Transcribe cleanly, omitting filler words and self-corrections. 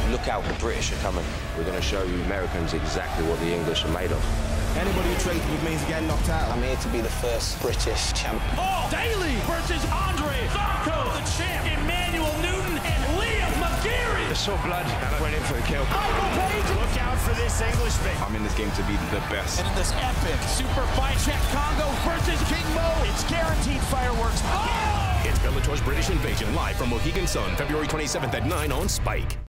Look out, the British are coming. We're going to show you Americans exactly what the English are made of. Anybody who trades with me is getting knocked out. I'm here to be the first British champ. Oh, Daley versus Soukodjo, the champ, Emanuel and Liam Mcgeary. I saw blood and I went in for the kill. Venom Page. Look out for this Englishman. I'm in this game to be the best. And in this epic SuperFight, Cheick Kongo versus Kongo, it's guaranteed fireworks. Oh! It's Bellator's British Invasion, live from Mohegan Sun, February 27th at 9 on Spike.